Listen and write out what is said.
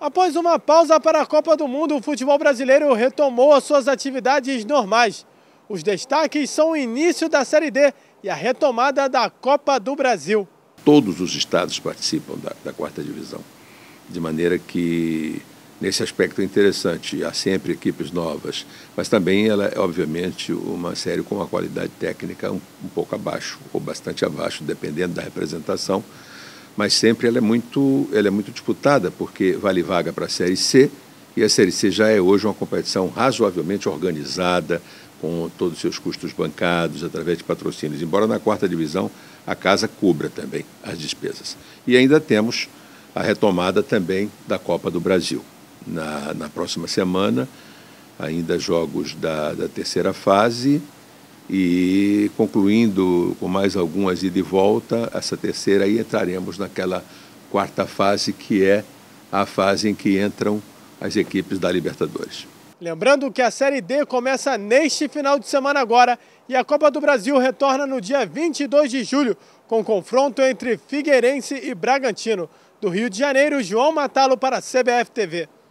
Após uma pausa para a Copa do Mundo, o futebol brasileiro retomou as suas atividades normais. Os destaques são o início da Série D e a retomada da Copa do Brasil. Todos os estados participam da quarta divisão, de maneira que, nesse aspecto é interessante, há sempre equipes novas, mas também ela é, obviamente, uma série com uma qualidade técnica um pouco abaixo, ou bastante abaixo, dependendo da representação, mas sempre ela é muito disputada, porque vale vaga para a Série C, e a Série C já é hoje uma competição razoavelmente organizada, com todos os seus custos bancados, através de patrocínios, embora na quarta divisão a casa cubra também as despesas. E ainda temos a retomada também da Copa do Brasil. Na próxima semana, ainda jogos da terceira fase, e concluindo com mais algumas ida e volta, essa terceira aí entraremos naquela quarta fase, que é a fase em que entram as equipes da Libertadores. Lembrando que a Série D começa neste final de semana agora e a Copa do Brasil retorna no dia 22 de julho, com confronto entre Figueirense e Bragantino. Do Rio de Janeiro, João Matalo para a CBF TV.